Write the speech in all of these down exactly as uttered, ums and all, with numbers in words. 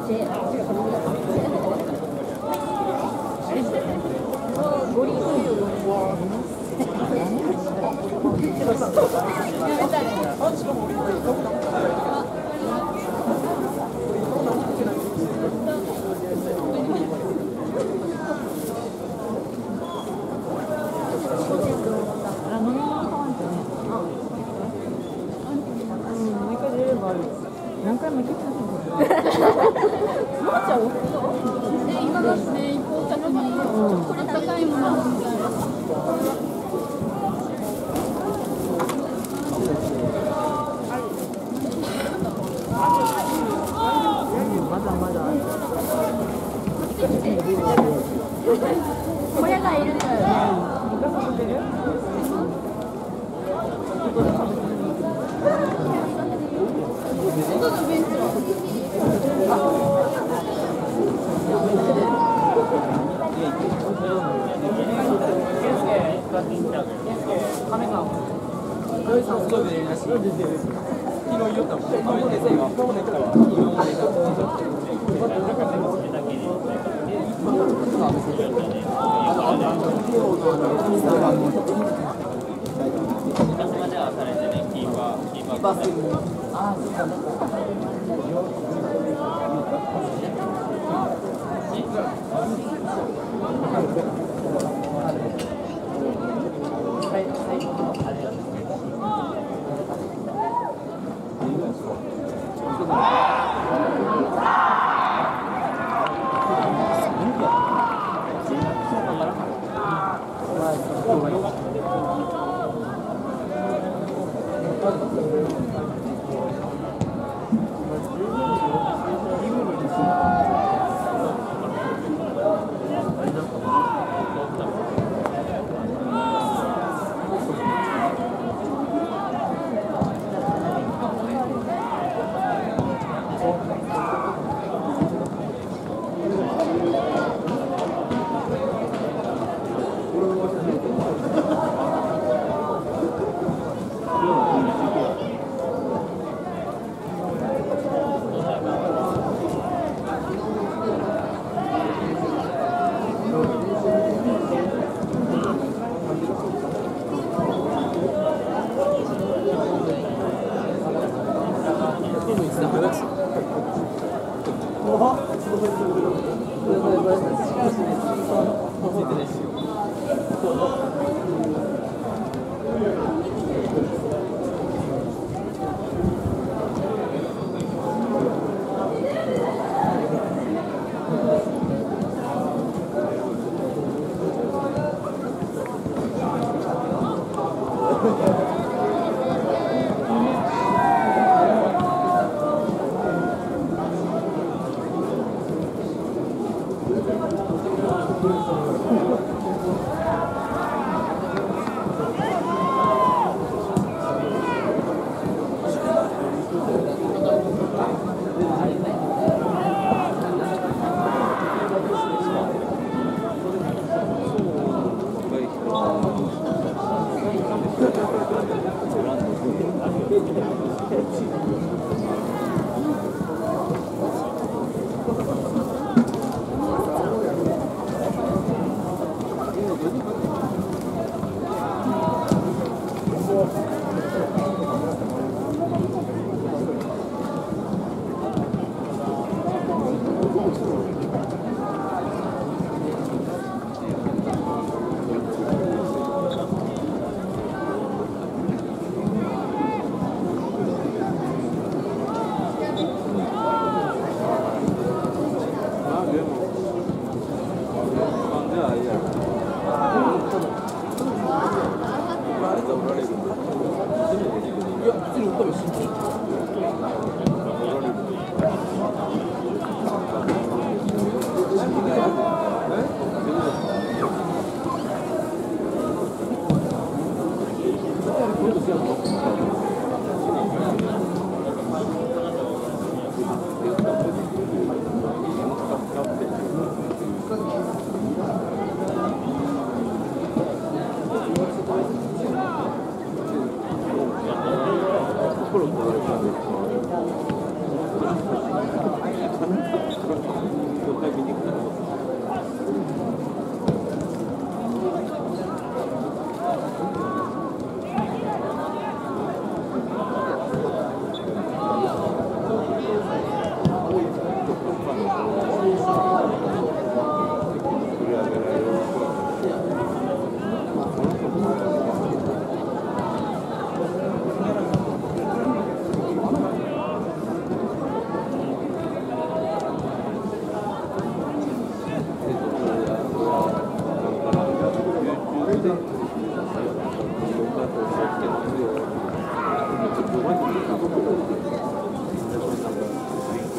何回も聞いてる。今だってね、一方的にこれ高いものみたいな。まだまだ。これがいるんだよね。イカ食べてる？外のベンチは。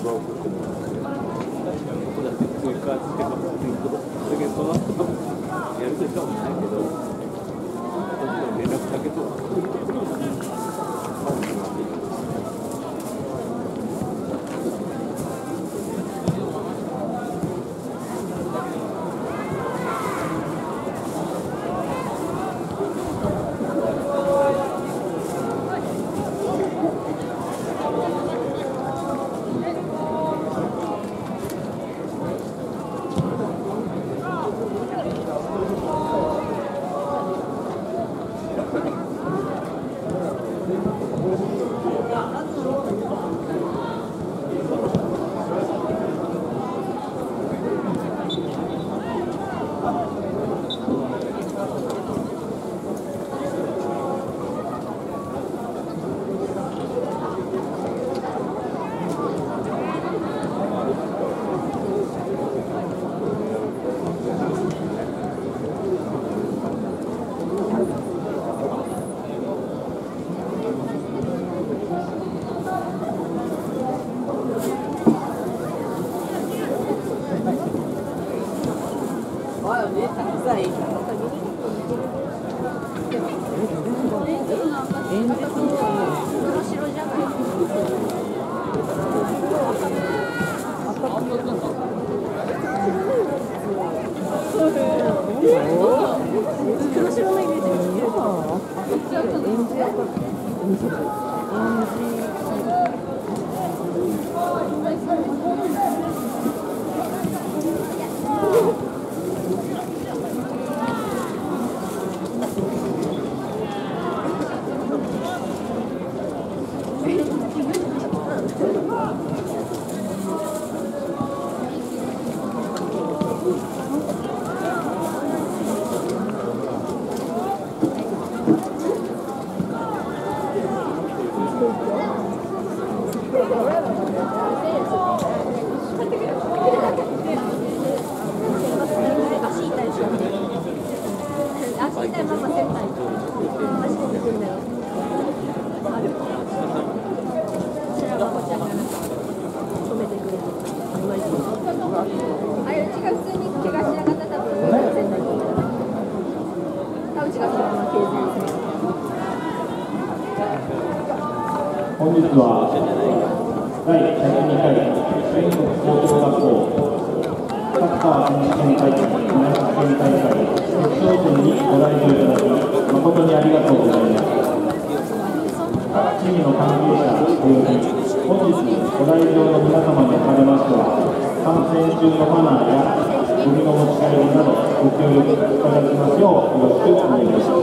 本日はだいひゃくにかい全国高等学校サッカー選手権大会宮崎県大会決勝戦にご来場いただき誠にありがとうございます。各チームの関係者および本日ご来場の皆様におかれましては観戦中のマナーやゴミの持ち帰りなどご協力いただきますようよろしくお願いいたします。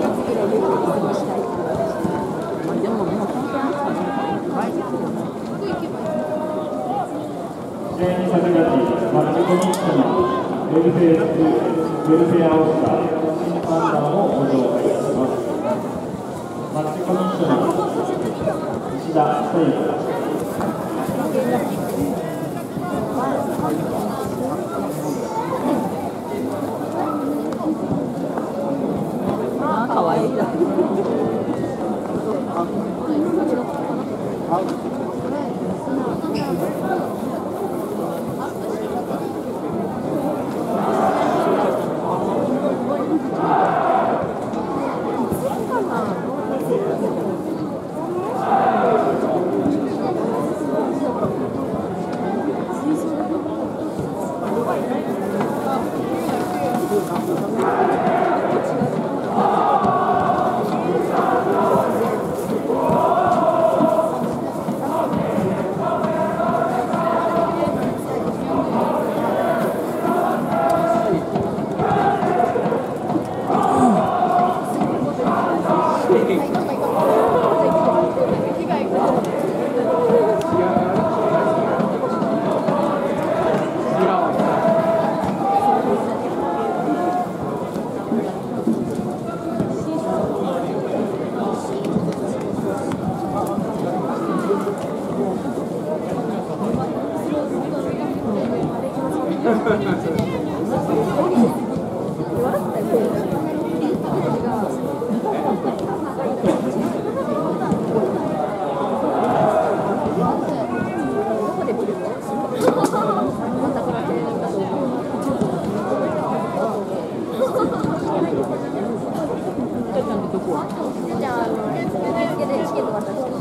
試合に先立ち、マッチコミッショナー、ウェルフェア、ウェルフェアオフィサー、審判団をご紹介いたします。マッチコミッショナー、石田聖子。 ああ、かわいい。どこで見るの？ ちゃんってどこ？ じゃあ、あの、受付でチケット渡して。